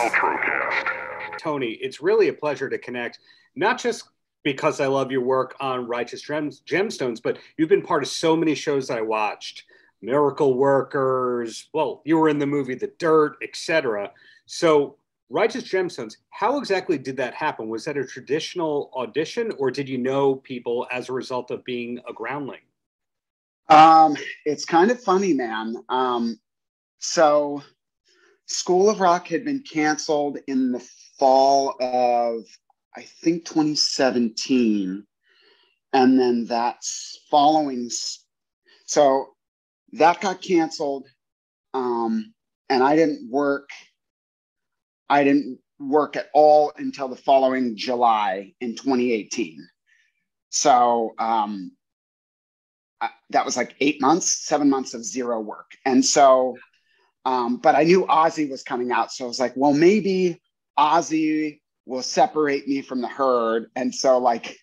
Paltrocast. Tony, it's really a pleasure to connect, not just because I love your work on Righteous Gemstones, but you've been part of so many shows I watched. Miracle Workers, well, you were in the movie The Dirt, etc. So Righteous Gemstones, how exactly did that happen? Was that a traditional audition, or did you know people as a result of being a groundling? It's kind of funny, man. So School of Rock had been canceled in the fall of, I think, 2017. And then that's following. So that got canceled. And I didn't work at all until the following July in 2018. So that was like 7 months of zero work. And so, but I knew Ozzy was coming out. So I was like, well, maybe Ozzy will separate me from the herd. And so like,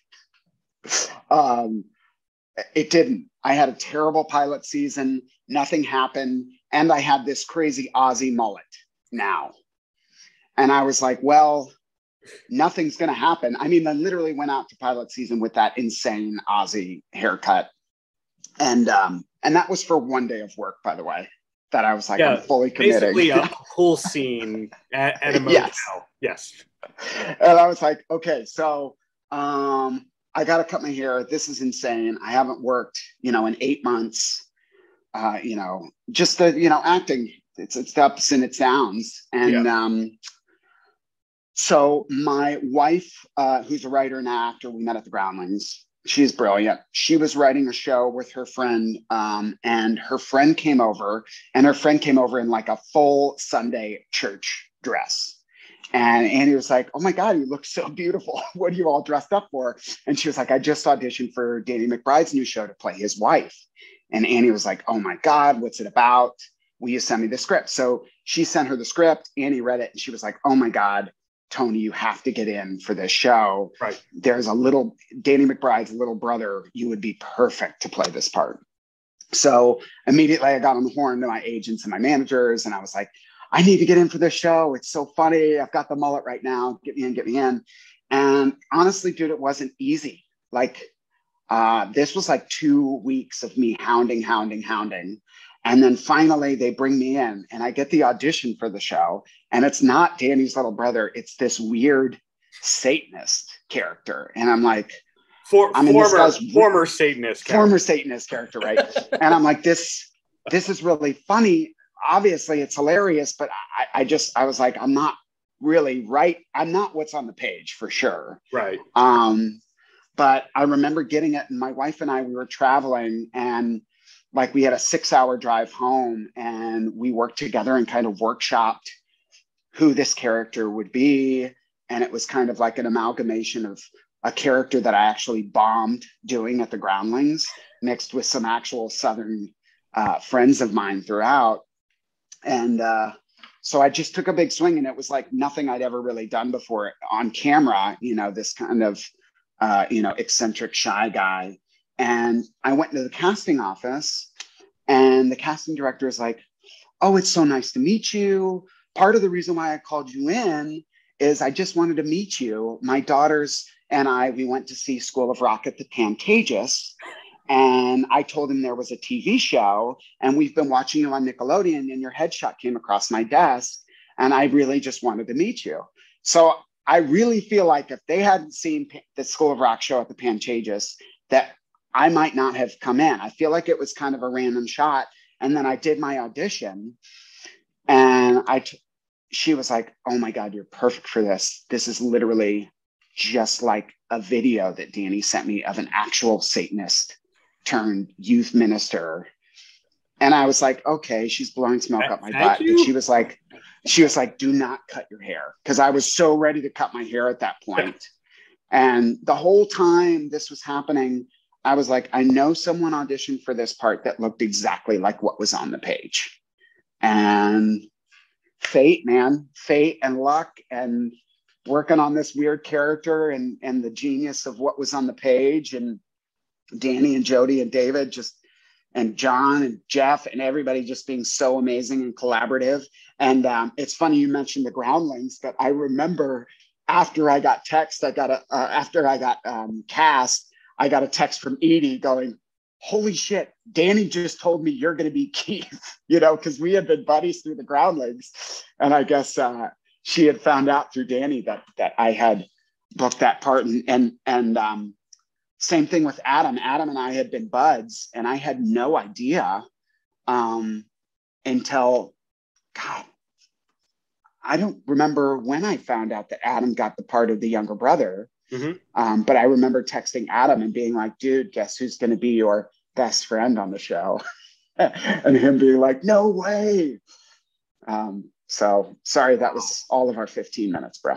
it didn't. I had a terrible pilot season. Nothing happened. And I had this crazy Ozzy mullet now. And I was like, well, nothing's going to happen. I mean, I literally went out to pilot season with that insane Ozzy haircut. And that was for one day of work, by the way, that I was like, I'm fully committed. Basically a pool scene at a motel. Yes. And I was like, okay, so I got to cut my hair. This is insane. I haven't worked, in 8 months, just the, acting. It's the ups and its downs. And so my wife, who's a writer and actor, we met at the Groundlings. She's brilliant. She was writing a show with her friend, and her friend came over, in like a full Sunday church dress. And Annie was like, oh my God, you look so beautiful. What are you all dressed up for? And she was like, I just auditioned for Danny McBride's new show to play his wife. And Annie was like, oh my God, what's it about? Will you send me the script? So she sent her the script. Annie read it and she was like, oh my God, Tony, you have to get in for this show. Right. There's Danny McBride's little brother. You would be perfect to play this part. So immediately I got on the horn to my agents and my managers. And I was like, I need to get in for this show. It's so funny. I've got the mullet right now. Get me in. And honestly, dude, it wasn't easy. Like, this was like 2 weeks of me hounding. And then finally they bring me in and I get the audition for the show. And it's not Danny's little brother. It's this weird Satanist character. And I'm like, former Satanist character, right? And I'm like, this is really funny. Obviously it's hilarious, but I was like, I'm not really right. I'm not what's on the page for sure. Right. But I remember getting it, and my wife and I, we were traveling, and like we had a 6-hour drive home, and we worked together and kind of workshopped who this character would be. And it was kind of like an amalgamation of a character that I actually bombed doing at the Groundlings, mixed with some actual Southern friends of mine throughout. And so I just took a big swing, and it was like nothing I'd ever really done before on camera, this kind of, eccentric, shy guy. And I went to the casting office, and the casting director is like, oh, it's so nice to meet you. Part of the reason why I called you in is I just wanted to meet you. My daughters and we went to see School of Rock at the Pantages. And I told him there was a TV show, and we've been watching you on Nickelodeon, and your headshot came across my desk, and I really just wanted to meet you. So I really feel like if they hadn't seen the School of Rock show at the Pantages, that I might not have come in. I feel like it was kind of a random shot. And then I did my audition, and she was like, oh my God, you're perfect for this. This is literally just like a video that Danny sent me of an actual Satanist turned youth minister. And I was like, okay, she's blowing smoke up my butt. And she was like, do not cut your hair. Cause I was so ready to cut my hair at that point. And the whole time this was happening, I was like, I know someone auditioned for this part that looked exactly like what was on the page. And fate, man, fate and luck and working on this weird character and the genius of what was on the page, and Danny and Jody and David just and John and Jeff and everybody just being so amazing and collaborative. And it's funny you mentioned the Groundlings, but I remember after I got cast, I got a text from Edie going, "Holy shit, Danny just told me you're going to be Keith," because we had been buddies through the Groundlings. And I guess she had found out through Danny that I had booked that part. And same thing with Adam. Adam and I had been buds, and I had no idea until, God, I don't remember when I found out that Adam got the part of the younger brother. Mm-hmm. But I remember texting Adam and being like, "Dude, guess who's going to be your best friend on the show?" And him being like, "No way." So sorry, that was all of our 15 minutes, bro.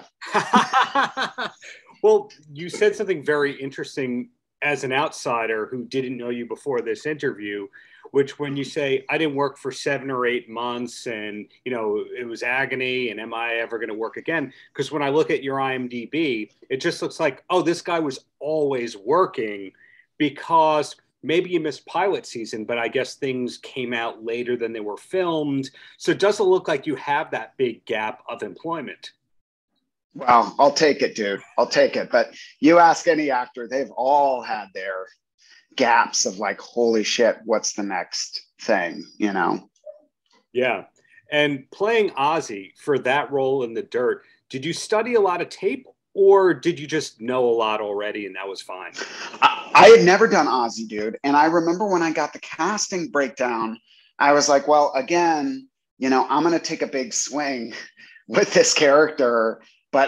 Well, you said something very interesting as an outsider who didn't know you before this interview, which when you say, "I didn't work for 7 or 8 months and, it was agony and am I ever going to work again?" Because when I look at your IMDb, it just looks like, oh, this guy was always working, because maybe you missed pilot season, but I guess things came out later than they were filmed. So it doesn't look like you have that big gap of employment. Well, I'll take it, dude. I'll take it. But you ask any actor, they've all had their gaps of like, holy shit, what's the next thing, Yeah. And playing Ozzy for that role in The Dirt, did you study a lot of tape, or did you just know a lot already and that was fine? I had never done Ozzy, dude. And I remember when I got the casting breakdown, I was like, well, again, I'm going to take a big swing with this character. But,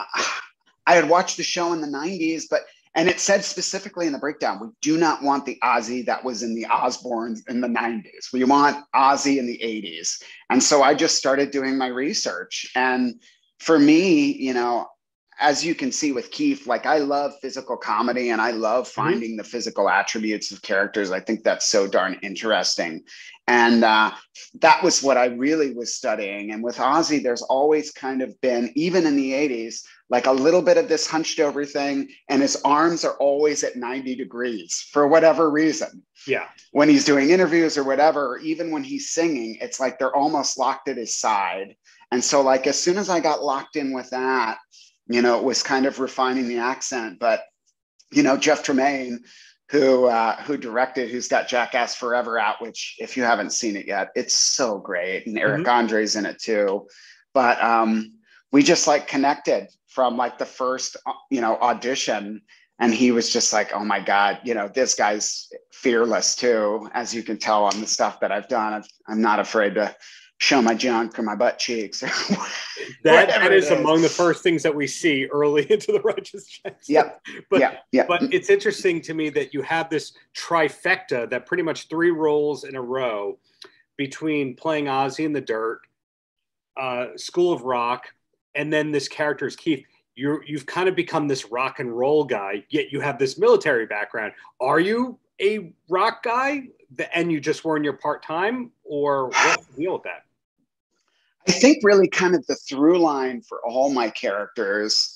I had watched the show in the 90s, and it said specifically in the breakdown, we do not want the Ozzy that was in the Osbournes in the 90s. We want Ozzy in the 80s. And so I just started doing my research. And for me, as you can see with Keith, like, I love physical comedy and I love finding the physical attributes of characters. I think that's so darn interesting. And that was what I really was studying. And with Ozzy, there's always kind of been, even in the 80s, like a little bit of this hunched over thing. And his arms are always at 90 degrees for whatever reason. Yeah. When he's doing interviews or whatever, or even when he's singing, it's like they're almost locked at his side. And so like, as soon as I got locked in with that, it was kind of refining the accent. But, Jeff Tremaine, who directed, who's got Jackass Forever out, which if you haven't seen it yet, it's so great. And Eric Andre's in it too. But we just like connected from like the first, audition. And he was just like, oh my God, this guy's fearless too, as you can tell on the stuff that I've done. I'm not afraid to show my junk or my butt cheeks. that is among the first things that we see early into the Righteous Gemstones. Yep. But it's interesting to me that you have this trifecta, that pretty much 3 roles in a row between playing Ozzy in The Dirt, School of Rock, and then this character is Keith. You've kind of become this rock and roll guy, yet you have this military background. Are you a rock guy and you just were in your part-time, or what's the deal with that? I think really kind of the through line for all my characters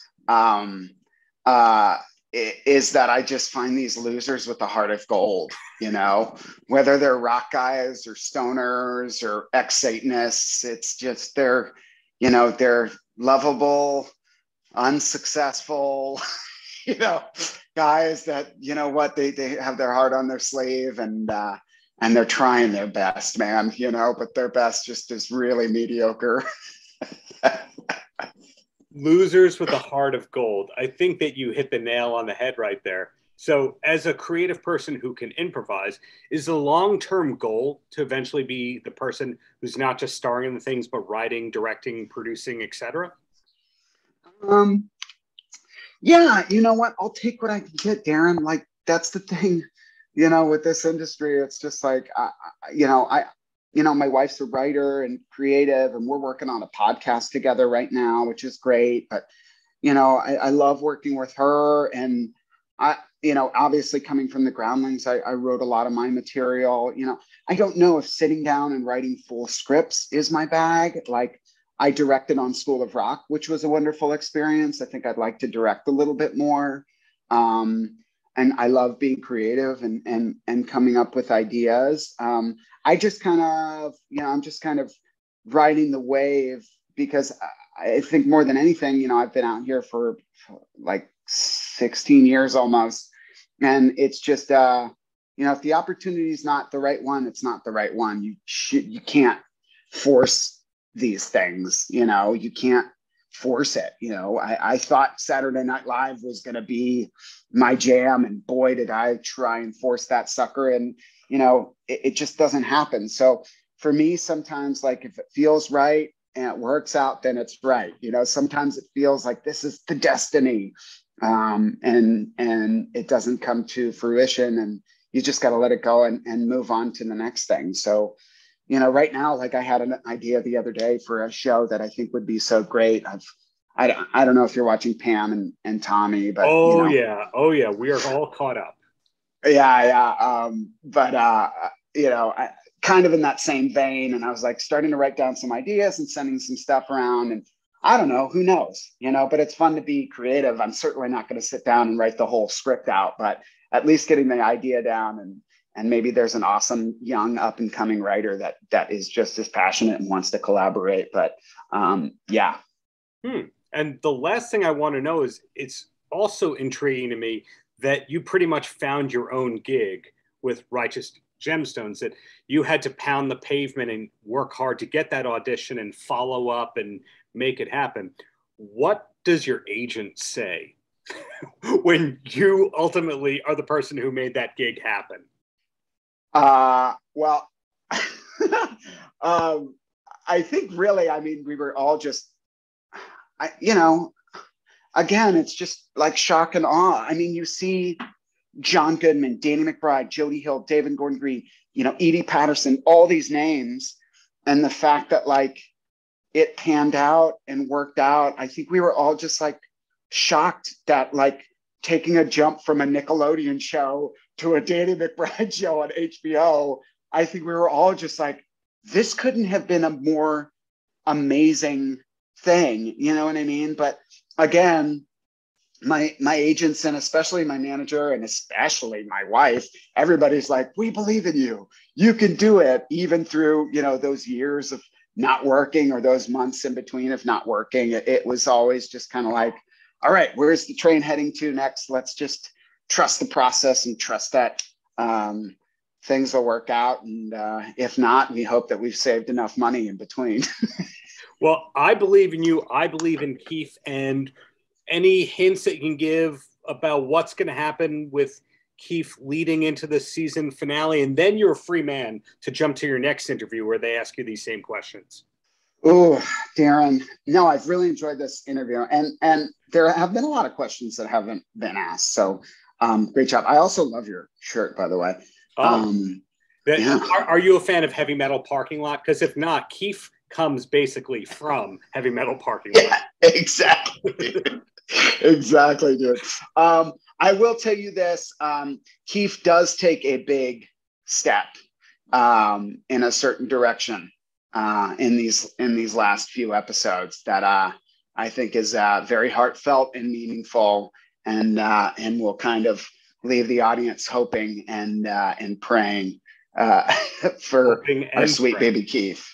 is that I just find these losers with a heart of gold, whether they're rock guys or stoners or ex-Satanists. It's just they're lovable, unsuccessful, guys that, they have their heart on their sleeve and they're trying their best, man, but their best just is really mediocre. Losers with a heart of gold. I think that you hit the nail on the head right there. So as a creative person who can improvise, is the long-term goal to eventually be the person who's not just starring in the things, but writing, directing, producing, etc.? Yeah, you know what? I'll take what I can get, Darren. Like, that's the thing, with this industry. It's just like, my wife's a writer and creative, and we're working on a podcast together right now, which is great. But, I love working with her. And obviously coming from the Groundlings, I wrote a lot of my material. I don't know if sitting down and writing full scripts is my bag. Like, I directed on School of Rock, which was a wonderful experience. I think I'd like to direct a little bit more. and I love being creative and coming up with ideas. I just kind of, I'm just kind of riding the wave because I think more than anything, I've been out here for like 16 years almost. And it's just, if the opportunity is not the right one, it's not the right one. You can't force these things, you can't force it. I thought Saturday Night Live was going to be my jam, and boy, did I try and force that sucker. And, it just doesn't happen. So for me, sometimes, like, if it feels right and it works out, then it's right. Sometimes it feels like this is the destiny, and it doesn't come to fruition, and you just got to let it go and move on to the next thing. So, right now, like, I had an idea the other day for a show that I think would be so great. I don't know if you're watching Pam and Tommy, but yeah, we are all caught up. Yeah. I kind of in that same vein, and I was like starting to write down some ideas and sending some stuff around, and I don't know, who knows, but it's fun to be creative. I'm certainly not going to sit down and write the whole script out, but at least getting the idea down, and maybe there's an awesome young up and coming writer that is just as passionate and wants to collaborate. But yeah. And the last thing I want to know is, it's also intriguing to me that you pretty much found your own gig with Righteous Gemstones, that you had to pound the pavement and work hard to get that audition and follow up and make it happen. What does your agent say when you ultimately are the person who made that gig happen? Well, I think really, we were all just, again, it's just like shock and awe. You see John Goodman, Danny McBride, Jody Hill, David Gordon Green, Edie Patterson, all these names. And the fact that, like, it panned out and worked out, I think we were all just like shocked that, like, taking a jump from a Nickelodeon show to a Danny McBride show on HBO, I think we were all just like, this couldn't have been a more amazing thing. You know what I mean? But again, my agents, and especially my manager, and especially my wife, everybody's like, we believe in you. You can do it, even through, those years of not working, or those months in between of not working. It was always just kind of like, all right, where's the train heading to next? Let's just trust the process and trust that things will work out. And if not, we hope that we've saved enough money in between. Well, I believe in you. I believe in Keith. And any hints that you can give about what's going to happen with Keith leading into the season finale? And then you're a free man to jump to your next interview where they ask you these same questions. Oh, Darren. No, I've really enjoyed this interview. And there have been a lot of questions that haven't been asked. So great job. I also love your shirt, by the way. Yeah. Are you a fan of Heavy Metal Parking Lot? Because if not, Keith comes basically from Heavy Metal Parking Lot. Yeah, exactly. Exactly, dude. I will tell you this. Keith does take a big step in a certain direction in these last few episodes that I think is very heartfelt and meaningful, and will kind of leave the audience hoping and praying for our sweet baby Keith.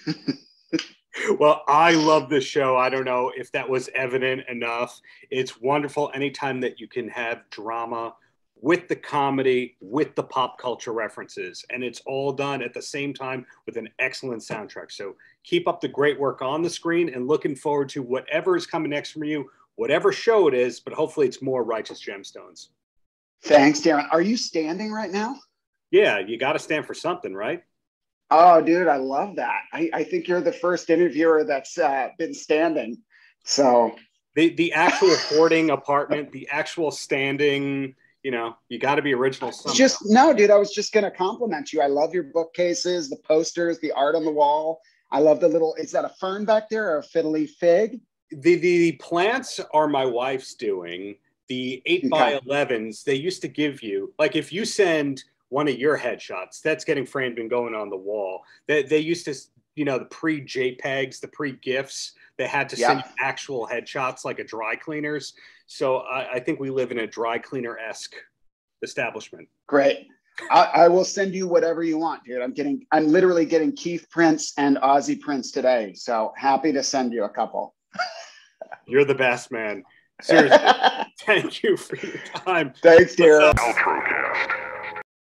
Well, I love this show. I don't know if that was evident enough. It's wonderful anytime that you can have drama with the comedy, with the pop culture references, and it's all done at the same time with an excellent soundtrack. So keep up the great work on the screen, and looking forward to whatever is coming next from you, whatever show it is, but hopefully it's more Righteous Gemstones. Thanks, Darren. Are you standing right now? Yeah, you got to stand for something, right? Oh, dude, I love that. I think you're the first interviewer that's been standing. So the actual hoarding apartment, the actual standing, you got to be original somehow. No, dude, I was just going to compliment you. I love your bookcases, the posters, the art on the wall. I love the little, is that a fern back there or a fiddly fig? The plants are my wife's doing. The 8x11s, they used to give you, like, if you send one of your headshots, that's getting framed and going on the wall. They used to, the pre-JPEGs, the pre-GIFs, they had to send you actual headshots like a dry cleaner's. So I think we live in a dry cleaner-esque establishment. Great. I will send you whatever you want, dude. I'm literally getting Keith prints and Ozzy prints today. So happy to send you a couple. You're the best, man. Seriously. Thank you for your time. Thanks, Darren. Paltrocast.